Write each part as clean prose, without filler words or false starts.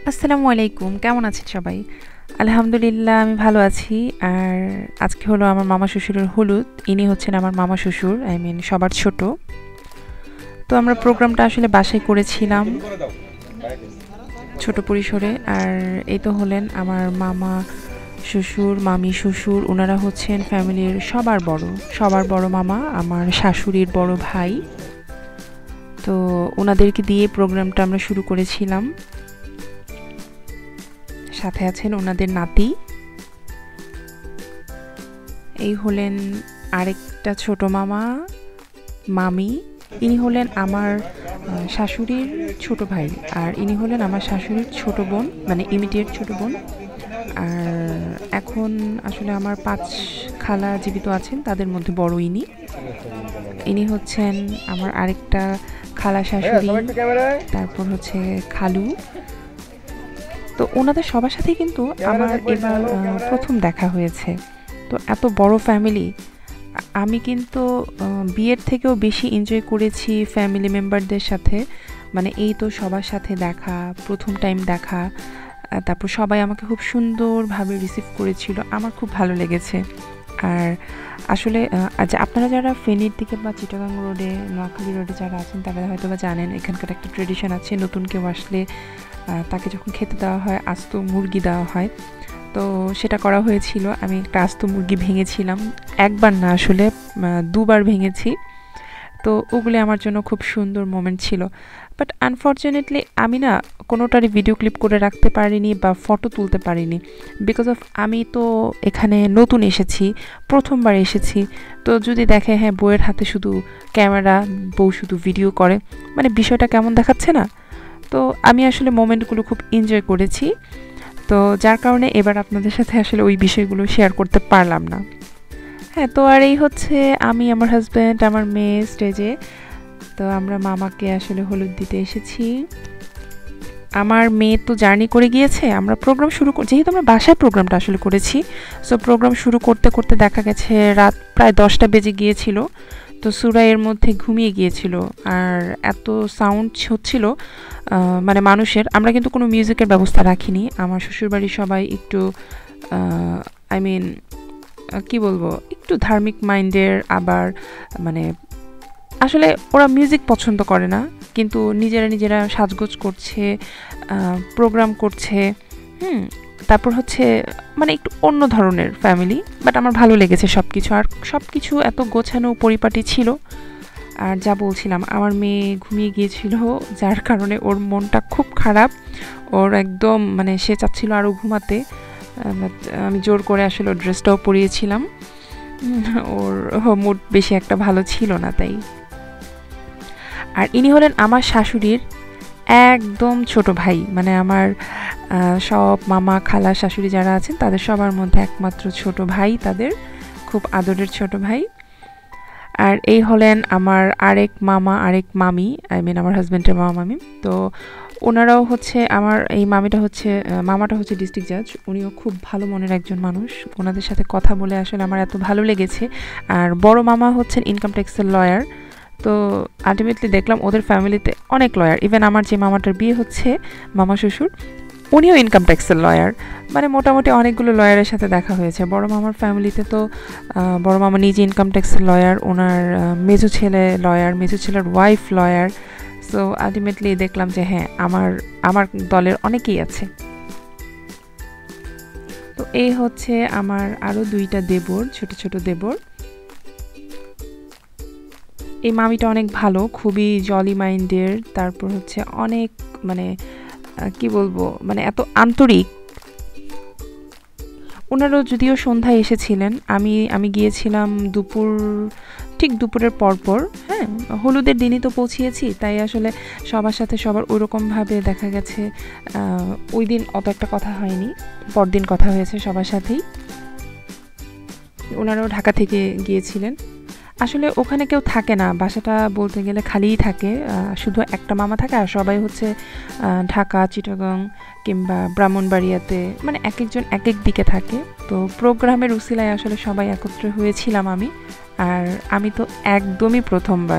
আসসালামু আলাইকুম, কেমন আছেন সবাই? আলহামদুলিল্লাহ আমি ভালো আছি। আর আজকে হলো আমার মামা শ্বশুরের হলুদ। ইনি হচ্ছেন আমার মামা শ্বশুর, আই মিন সবার ছোট। তো আমরা প্রোগ্রামটা আসলে বাসায় করেছিলাম ছোট পরিসরে। আর এই তো হলেন আমার মামা শ্বশুর, মামি শ্বশুর, ওনারা হচ্ছেন ফ্যামিলির সবার বড় মামা, আমার শাশুড়ির বড় ভাই। তো ওনাদেরকে দিয়ে প্রোগ্রামটা আমরা শুরু করেছিলাম। সাথে আছেন ওনাদের নাতি। এই হলেন আরেকটা ছোট মামা, মামি। ইনি হলেন আমার শাশুড়ির ছোট ভাই, আর ইনি হলেন আমার শাশুড়ির ছোট বোন, মানে ইমিডিয়েট ছোট বোন। আর এখন আসলে আমার 5 খালা জীবিত আছেন, তাদের মধ্যে বড় ইনি। ইনি হচ্ছেন আমার আরেকটা খালা শাশুড়ি, তারপর হচ্ছে খালু। তো ওনাদের সবার সাথে কিন্তু আমার এবার প্রথম দেখা হয়েছে। তো এত বড় ফ্যামিলি, আমি কিন্তু বিয়ের থেকেও বেশি এনজয় করেছি ফ্যামিলি মেম্বারদের সাথে। মানে এই তো সবার সাথে দেখা, প্রথম টাইম দেখা। তারপর সবাই আমাকে খুব সুন্দরভাবে রিসিভ করেছিল, আমার খুব ভালো লেগেছে। আর আসলে আপনারা যারা ফেনীর দিকে বা চিটাগাং রোডে, নোয়াখালী রোডে যারা আছেন তারা হয়তো বা জানেন, এখানকার একটা ট্রেডিশন আছে, নতুন কেউ আসলে তাকে যখন খেতে দেওয়া হয় আস্ত মুরগি দেওয়া হয়। তো সেটা করা হয়েছিল, আমি একটা আস্ত মুরগি ভেঙেছিলাম, একবার না আসলে 2বার ভেঙেছি। তো ওগুলি আমার জন্য খুব সুন্দর মোমেন্ট ছিল। বাট আনফর্চুনেটলি আমি না কোনোটারই ভিডিও ক্লিপ করে রাখতে পারিনি বা ফটো তুলতে পারিনি, বিকজ অফ আমি তো এখানে নতুন এসেছি, প্রথমবার এসেছি। তো যদি দেখে হ্যাঁ বউয়ের হাতে শুধু ক্যামেরা, বউ শুধু ভিডিও করে, মানে বিষয়টা কেমন দেখাচ্ছে না। তো আমি আসলে মোমেন্টগুলো খুব এনজয় করেছি। তো যার কারণে এবার আপনাদের সাথে আসলে ওই বিষয়গুলো শেয়ার করতে পারলাম না। হ্যাঁ, তো আর এই হচ্ছে আমি, আমার হাজব্যান্ড, আমার মেয়ে স্টেজে। তো আমরা মামাকে আসলে হলুদ দিতে এসেছি। আমার মেয়ে তো জার্নি করে গিয়েছে, আমরা প্রোগ্রাম যেহেতু আমরা বাসায় প্রোগ্রামটা আসলে করেছি, সো প্রোগ্রাম শুরু করতে করতে দেখা গেছে রাত প্রায় 10টা বেজে গিয়েছিল। তো সুরা এর মধ্যে ঘুমিয়ে গিয়েছিল, আর এত সাউন্ড হচ্ছিল মানে মানুষের। আমরা কিন্তু কোনো মিউজিকের ব্যবস্থা রাখিনি। আমার শ্বশুরবাড়ির সবাই একটু আই মিন কি বলবো, একটু ধার্মিক মাইন্ডের, আবার মানে আসলে ওরা মিউজিক পছন্দ করে না, কিন্তু নিজেরা সাজগোজ করছে, প্রোগ্রাম করছে। তারপর হচ্ছে মানে একটু অন্য ধরনের ফ্যামিলি, বাট আমার ভালো লেগেছে সব কিছু। আর সব কিছু এত গোছানো পরিপাটি ছিল। আর যা বলছিলাম, আমার মেয়ে ঘুমিয়ে গিয়েছিল, যার কারণে ওর মনটা খুব খারাপ। ওর একদম মানে সে চাচ্ছিল আরও ঘুমাতে, বাট আমি জোর করে আসলে ওর ড্রেসটাও পরিয়েছিলাম। ওর মুড বেশি একটা ভালো ছিল না তাই। আর ইনি হলেন আমার শাশুড়ির একদম ছোট ভাই, মানে আমার সব মামা খালা শাশুড়ি যারা আছেন তাদের সবার মধ্যে একমাত্র ছোট ভাই, তাদের খুব আদরের ছোট ভাই। আর এই হলেন আমার আরেক মামা, আরেক মামি, আই মিন আমার হাজব্যান্ডের মামা মামি। তো ওনারাও হচ্ছে, আমার এই মামাটা হচ্ছে ডিস্ট্রিক্ট জাজ, উনিও খুব ভালো মনের একজন মানুষ। ওনাদের সাথে কথা বলে আসলে আমার এত ভালো লেগেছে। আর বড় মামা হচ্ছেন ইনকাম ট্যাক্সের লয়ার। তো আলটিমেটলি দেখলাম ওদের ফ্যামিলিতে অনেক লয়ার। ইভেন আমার যে মামাটার বিয়ে হচ্ছে, মামা শ্বশুর, উনিও ইনকাম ট্যাক্সের লয়ার। মানে মোটামুটি অনেকগুলো লয়ারের সাথে দেখা হয়েছে বড় মামার ফ্যামিলিতে। তো বড় মামা নিজে ইনকাম ট্যাক্সের লয়ার, ওনার মেজো ছেলে লয়ার, মেজো ছেলের ওয়াইফ লয়ার। সো আলটিমেটলি দেখলাম যে হ্যাঁ আমার আমার দলের অনেকেই আছে। তো এই হচ্ছে আমার আরও 2টা দেবর, ছোট ছোট দেবর। এই মামিটা অনেক ভালো, খুবই জলি মাইন্ডের। তারপর হচ্ছে অনেক মানে কি বলবো, মানে এত আন্তরিক। ওনারও যদিও সন্ধ্যায় এসেছিলেন, আমি গিয়েছিলাম ঠিক দুপুরের পরপর। হ্যাঁ, হলুদের দিনই তো পৌঁছিয়েছি, তাই আসলে সবার সাথে সবার ওইরকমভাবে দেখা গেছে ওই দিন অত একটা কথা হয়নি, পরদিন কথা হয়েছে সবার সাথেই। ওনারাও ঢাকা থেকে গিয়েছিলেন। আসলে ওখানে কেউ থাকে না, বাসাটা বলতে গেলে খালিই থাকে, শুধু একটা মামা থাকে, আর সবাই হচ্ছে ঢাকা, চিটাগাং কিংবা ব্রাহ্মণবাড়িয়াতে, মানে এক একজন এক এক দিকে থাকে। তো প্রোগ্রামের উসিলায় আসলে সবাই একত্রে হয়েছিলাম আমি। আর আমি তো একদমই প্রথমবার।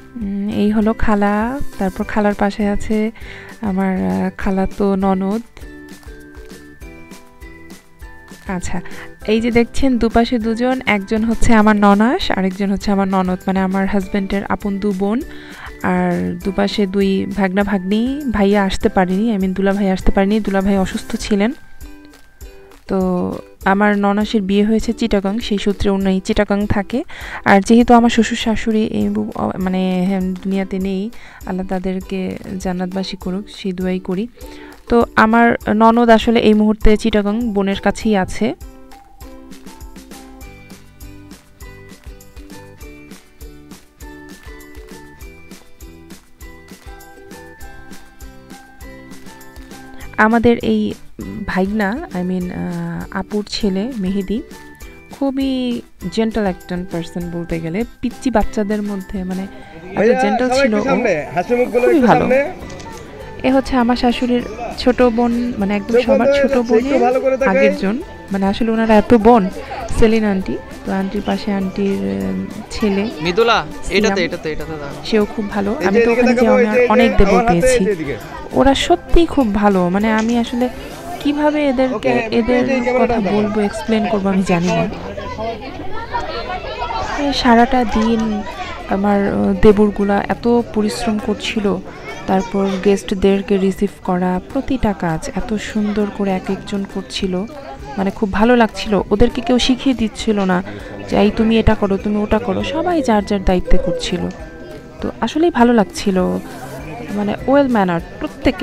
এই হলো খালা, তারপর খালার পাশে আছে আমার খালাতো ননদ। আচ্ছা, এই যে দেখছেন দুপাশে দুজন, একজন হচ্ছে আমার ননাস, আরেকজন হচ্ছে আমার ননদ, মানে আমার হাজব্যান্ডের আপন দু বোন। আর দুপাশে দুই ভাগনা ভাগ্নি। ভাইয়া আসতে পারেনি, দুলা ভাই আসতে পারেনি, দুলা ভাই অসুস্থ ছিলেন। তো আমার ননাসের বিয়ে হয়েছে চিটাগাং, সেই সূত্রে উনি চিটাগাং থাকে। আর যেহেতু আমার শ্বশুর শাশুড়ি এই মানে দুনিয়াতে নেই, আল্লাহ তাদেরকে জান্নাতবাসী করুক, সেই দোয়াই করি। তো আমার ননদ আসলে এই মুহূর্তে চিটাগাং বোনের কাছেই আছে। আমাদের এই ভাইগনা আপুর ছেলে মেহেদি খুবই জেন্টাল একজন পার্সন বলতে গেলে, পিচ্চি বাচ্চাদের মধ্যে মানে এত জেন্টাল ছিল, খুবই ভালো। এ হচ্ছে আমার শাশুড়ির ছোট বোন, মানে একদম সবার ছোট বোনের আগের জন, মানে আসলে ওনারা এত বোন। সেলিন আন্টি, তো আন্টির পাশে আন্টির ছেলে মিদুলা, এটাতে সেও খুব ভালো। আমি তো ওখানে যে অনেক দেবর পেয়েছি, ওরা সত্যিই খুব ভালো। মানে আমি আসলে কিভাবে এদের কথা বলবো, এক্সপ্লেন করবো আমি জানি না। সারাটা দিন আমার দেবরগুলা এত পরিশ্রম করছিল, তারপর গেস্টদেরকে রিসিভ করা, প্রতিটা কাজ এত সুন্দর করে এক একজন করছিল, মানে খুব ভালো লাগছিল। ওদেরকে কেউ শিখিয়ে দিচ্ছিল না যে এই তুমি এটা করো, তুমি ওটা করো, সবাই যার যার দায়িত্বে করছিল। তো আসলেই ভালো লাগছিল, মানে ওয়েল ম্যানার্ড প্রত্যেকে।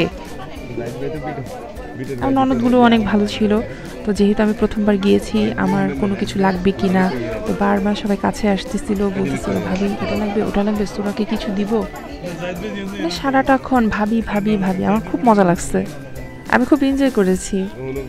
আর ননদগুলো অনেক ভালো ছিল। তো যেহেতু আমি প্রথমবার গিয়েছি, আমার কোনো কিছু লাগবে কি না, তো বারবার সবাই কাছে আসতেছিল, বলতেছিল ভাবি এটা লাগবে ওটা লাগবে, তোরাকে কিছু দিব। মানে সারাটাক্ষণ ভাবি ভাবি ভাবি, আমার খুব মজা লাগছে, আমি খুব এনজয় করেছি।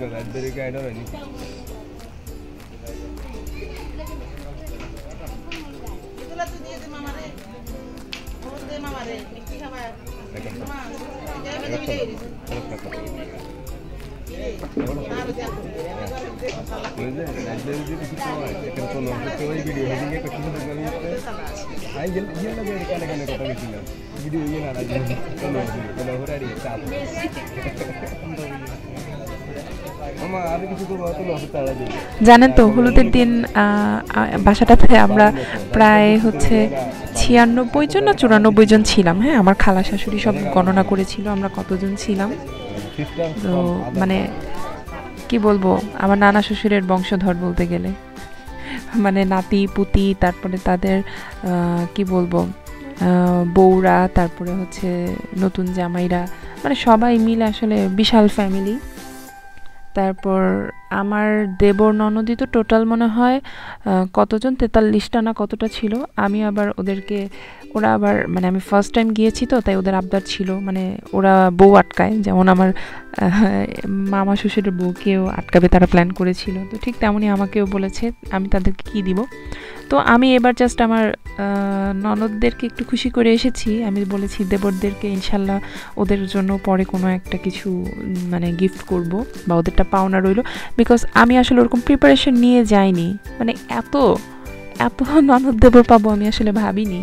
জানেন তো হলুদের দিন বাসাটাতে আমরা প্রায় হচ্ছে 96 জন না 94 জন ছিলাম। হ্যাঁ, আমার খালা শাশুড়ি সব গণনা করেছিল আমরা কতজন ছিলাম। তো মানে কি বলবো, আমার নানা শ্বশুরের বংশধর বলতে গেলে, মানে নাতি পুতি, তারপরে তাদের কি বলবো বউরা, তারপরে হচ্ছে নতুন জামাইরা, মানে সবাই মিলে আসলে বিশাল ফ্যামিলি। তারপর আমার দেবর ননদি তো টোটাল মনে হয় কতজন 43টা না কতটা ছিল। আমি আবার ওদেরকে, ওরা আবার মানে আমি ফার্স্ট টাইম গিয়েছি তো, তাই ওদের আবদার ছিল, মানে ওরা বউ আটকায়, যেমন আমার মামা শ্বশুরের বউকেও আটকাবে তারা প্ল্যান করেছিল। তো ঠিক তেমনই আমাকেও বলেছে আমি তাদেরকে কী দিব। তো আমি এবার জাস্ট আমার ননদদেরকে একটু খুশি করে এসেছি। আমি বলেছি দেবরদেরকে ইনশাল্লাহ ওদের জন্য পরে কোনো একটা কিছু মানে গিফট করব, বা ওদেরটা পাওনা রইল, বিকজ আমি আসলে ওরকম প্রিপারেশন নিয়ে যাইনি, মানে এত এত ননদ দেবর পাবো আমি আসলে ভাবিনি।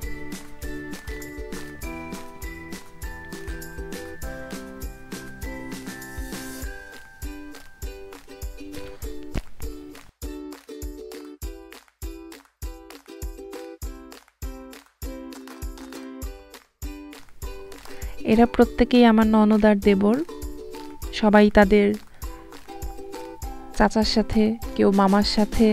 এরা প্রত্যেকেই আমার ননদ আর দেবর, সবাই তাদের চাচার সাথে, কেউ মামার সাথে।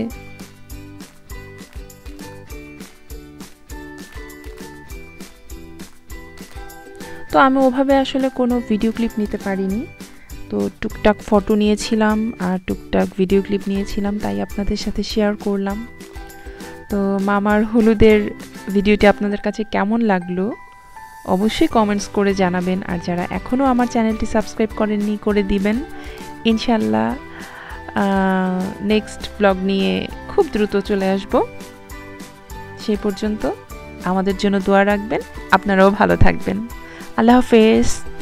তো আমি ওভাবে আসলে কোনো ভিডিও ক্লিপ নিতে পারিনি, তো টুকটাক ফটো নিয়েছিলাম আর টুকটাক ভিডিও ক্লিপ নিয়েছিলাম, তাই আপনাদের সাথে শেয়ার করলাম। তো মামার হলুদের ভিডিওটি আপনাদের কাছে কেমন লাগলো অবশ্যই কমেন্টস করে জানাবেন। আর যারা এখনও আমার চ্যানেলটি সাবস্ক্রাইব করেননি, করে দিবেন। ইনশাল্লাহ নেক্সট ব্লগ নিয়ে খুব দ্রুত চলে আসব। সেই পর্যন্ত আমাদের জন্য দোয়া রাখবেন, আপনারাও ভালো থাকবেন। আল্লাহ হাফেজ।